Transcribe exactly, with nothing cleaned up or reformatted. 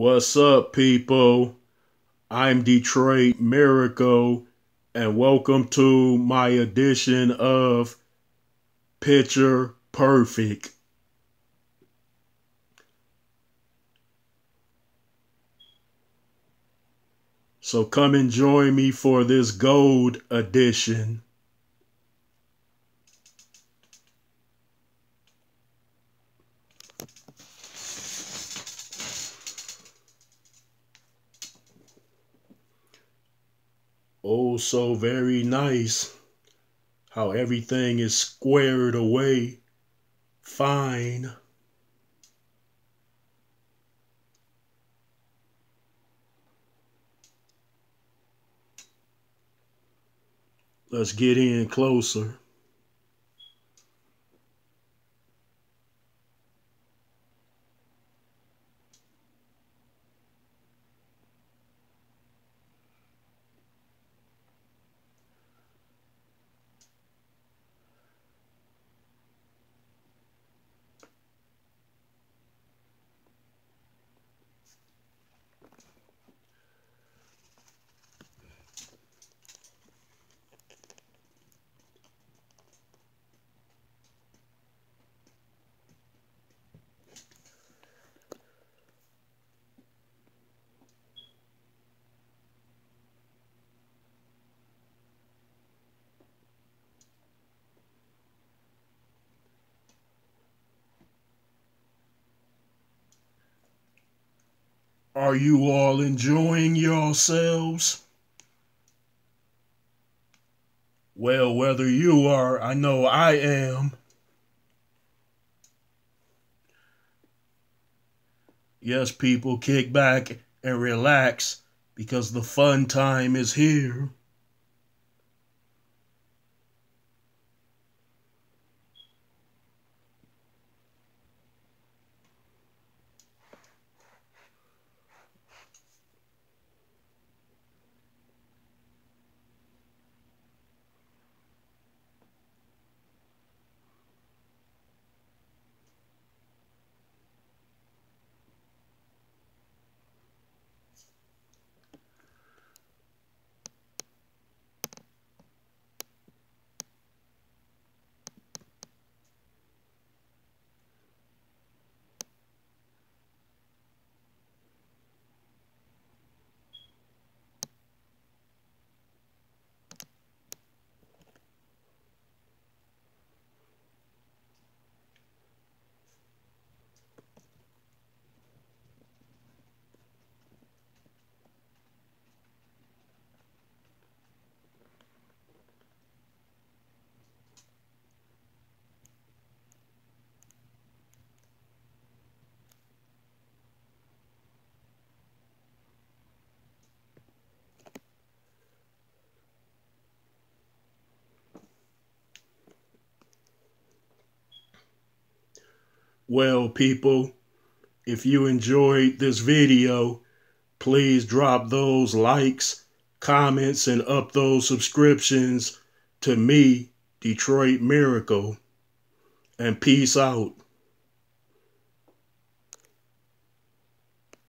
What's up, people? I'm Detroit Miracle, and welcome to my edition of Picture Perfect. So come and join me for this gold edition. Oh, so very nice how everything is squared away. Fine. Let's get in closer. Are you all enjoying yourselves? Well, whether you are, I know I am. Yes, people, kick back and relax because the fun time is here. Well, people, if you enjoyed this video, please drop those likes, comments, and up those subscriptions to me, Detroit Miracle. And peace out.